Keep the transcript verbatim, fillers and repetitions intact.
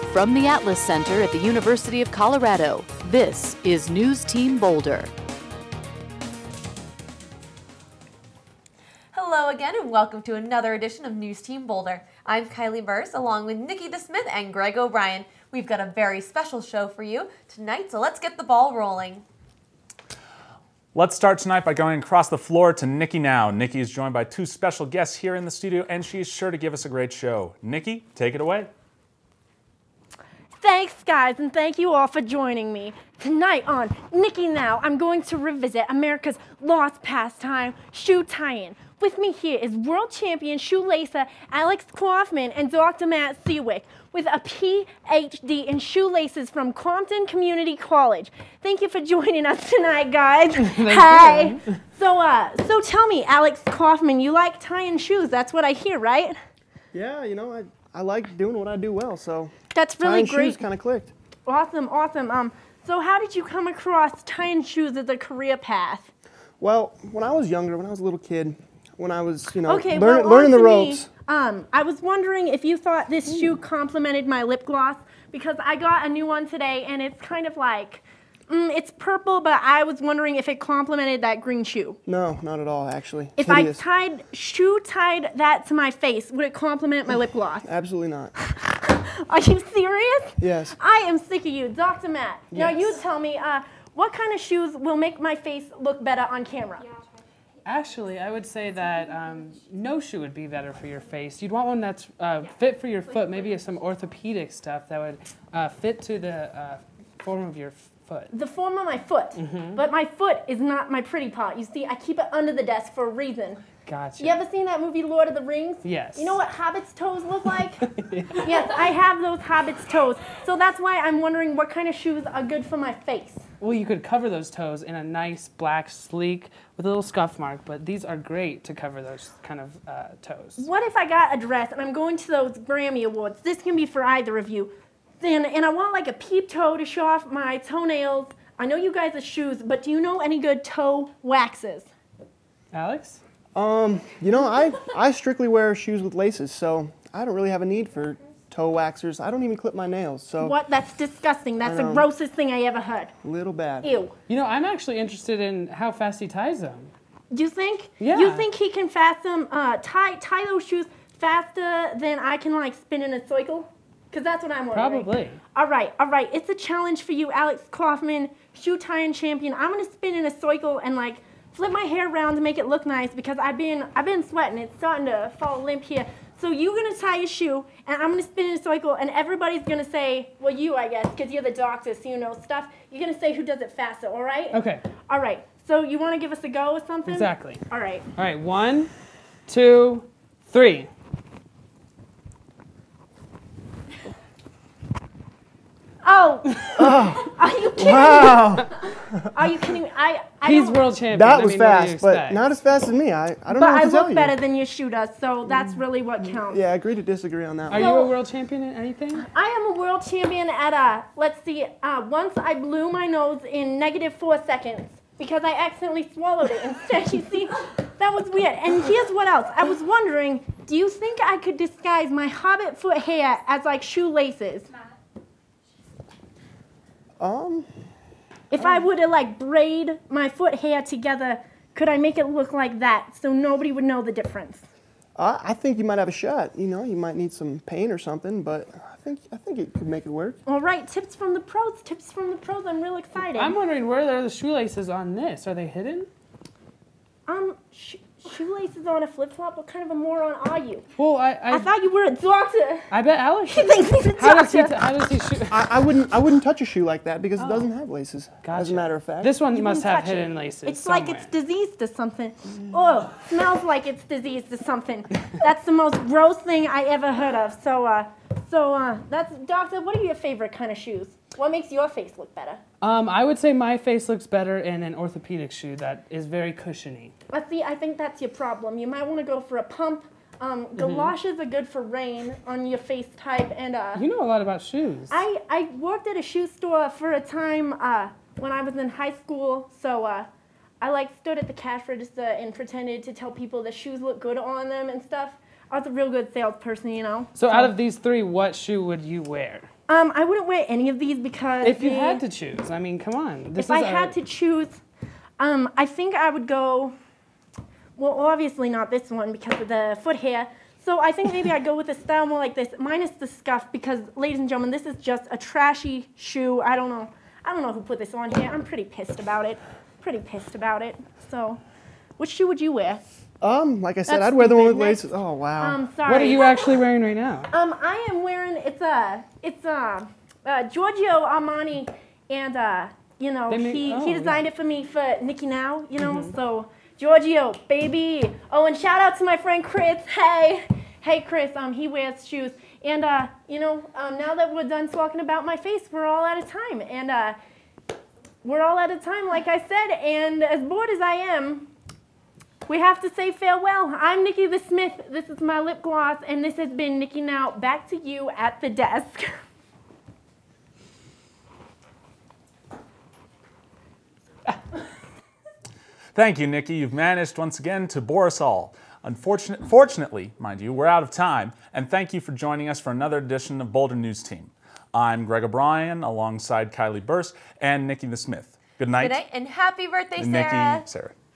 from the Atlas Center at the University of Colorado, this is News Team Boulder. Hello again and welcome to another edition of News Team Boulder. I'm Kylie Burse along with Nikki DeSmith and Greg O'Brien. We've got a very special show for you tonight, so let's get the ball rolling. Let's start tonight by going across the floor to Nikki now. Nikki is joined by two special guests here in the studio, and she's sure to give us a great show. Nikki, take it away. Thanks, guys, and thank you all for joining me. Tonight on Nikki Now, I'm going to revisit America's lost pastime, shoe tying. With me here is world champion shoelacer Alex Kaufman and Doctor Matt Seawick with a P H D in shoelaces from Compton Community College. Thank you for joining us tonight, guys. Hi. So, uh, so tell me, Alex Kaufman, you like tying shoes? That's what I hear, right? Yeah, you know, I I like doing what I do well, so that's really tying great. Shoes kind of clicked. Awesome, awesome. Um, so how did you come across tying shoes as a career path? Well, when I was younger, when I was a little kid, when I was, you know, okay, learn, well, learning the me, ropes. Um, I was wondering if you thought this shoe complimented my lip gloss, because I got a new one today and it's kind of like, mm, it's purple, but I was wondering if it complimented that green shoe. No, not at all, actually. If Hideous. I tied, shoe tied that to my face, would it compliment my lip gloss? Absolutely not. Are you serious? Yes. I am sick of you. Doctor Matt, Yes. now you tell me, uh, what kind of shoes will make my face look better on camera? Yeah. Actually, I would say that um, no shoe would be better for your face. You'd want one that's uh, fit for your foot, maybe some orthopedic stuff that would uh, fit to the uh, form of your foot. The form of my foot, mm-hmm. But my foot is not my pretty part. You see, I keep it under the desk for a reason. Gotcha. You ever seen that movie Lord of the Rings? Yes. You know what Hobbit's toes look like? Yeah. Yes, I have those Hobbit's toes. So that's why I'm wondering what kind of shoes are good for my face. Well, you could cover those toes in a nice black sleek with a little scuff mark, but these are great to cover those kind of uh, toes. What if I got a dress and I'm going to those Grammy Awards? This can be for either of you. Then, and I want like a peep toe to show off my toenails. I know you guys are shoes, but do you know any good toe waxes? Alex? Um, you know, I, I strictly wear shoes with laces, so I don't really have a need for toe waxers. I don't even clip my nails, so. What? That's disgusting. That's the grossest thing I ever heard. Little bad. Ew. You know, I'm actually interested in how fast he ties them. You think? Yeah. You think he can fast them, uh, tie, tie those shoes faster than I can like spin in a cycle? Because that's what I'm wondering. Probably. All right, all right. It's a challenge for you, Alex Kaufman, shoe tying champion. I'm gonna spin in a cycle and like flip my hair around to make it look nice because I've been I've been sweating. It's starting to fall limp here. So you're gonna tie your shoe and I'm gonna spin in a cycle and everybody's gonna say, well, you I guess, because you're the doctor, so you know stuff. You're gonna say who does it faster. All right? Okay. All right. So you want to give us a go or something? Exactly. All right. All right. One, two, three. Oh. Oh. Are you kidding Wow. me? Are you kidding me? I, I He's don't, world champion. That I was mean, what do you fast, but expect? not as fast as me. I, I don't But know what I to tell look you. better than your shoe does, so that's really what counts. Yeah, I agree to disagree on that Are one. you So- a world champion in anything? I am a world champion at, uh, let's see, uh, once I blew my nose in negative four seconds because I accidentally swallowed it instead. You see, that was weird. And here's what else. I was wondering, do you think I could disguise my hobbit foot hair as like shoelaces? Um, If I were to like braid my foot hair together, could I make it look like that so nobody would know the difference? I, I think you might have a shot. You know, you might need some paint or something, but I think I think it could make it work. All right, tips from the pros, tips from the pros. I'm real excited. I'm wondering where are the shoelaces on this? Are they hidden? Um, sh shoelaces on a flip-flop? What kind of a moron are you? Well, I I, I thought you were a doctor. I bet Alex. He thinks he's a How does he? doctor. T how does he shoot? I, I wouldn't I wouldn't touch a shoe like that because Oh. it doesn't have laces. As Gotcha. a matter of fact. This one You must wouldn't have touch hidden it. laces. It's like somewhere. it's diseased or something. Oh, smells like it's diseased or something. That's the most gross thing I ever heard of. So, uh, so uh, that's doctor. What are your favorite kind of shoes? What makes your face look better? Um, I would say my face looks better in an orthopedic shoe that is very cushiony. Let's see. I think that's your problem. You might want to go for a pump. Um, galoshes are good for rain on your face type, and uh, You know a lot about shoes. I I worked at a shoe store for a time uh, when I was in high school. So uh, I like stood at the cash register and pretended to tell people the shoes look good on them and stuff. I was a real good salesperson, you know. so out of these three, what shoe would you wear? Um, I wouldn't wear any of these because If you they- had to choose, I mean, come on. This if I is a- had to choose, um, I think I would go. Well, obviously not this one because of the foot hair. So I think maybe I'd go with a style more like this, minus the scuff, because, ladies and gentlemen, this is just a trashy shoe. I don't know. I don't know who put this on here. I'm pretty pissed about it. Pretty pissed about it. So, which shoe would you wear? Um, like I said, That's I'd wear the one with stupid. Next. laces. Oh wow. Um, sorry. What are you actually wearing right now? Um, I am wearing, it's a, it's a, uh, Giorgio Armani, and, uh, you know, They make- he, oh, he designed yeah. it for me for Nikki Now, you know, Mm-hmm. so, Giorgio, baby. Oh, and shout out to my friend Chris, hey. Hey, Chris, um, he wears shoes. And, uh, you know, um, now that we're done talking about my face, we're all out of time. And, uh, we're all out of time, like I said, and as bored as I am, we have to say farewell. I'm Nikki the Smith. This is my lip gloss, and this has been Nikki Now. Back to you at the desk. Thank you, Nikki. You've managed once again to bore us all. Unfortunate, fortunately, mind you, we're out of time, and thank you for joining us for another edition of Boulder News Team. I'm Greg O'Brien, alongside Kylie Burse and Nikki the Smith. Good night. Good night and happy birthday, Nikki, Sarah. Sarah.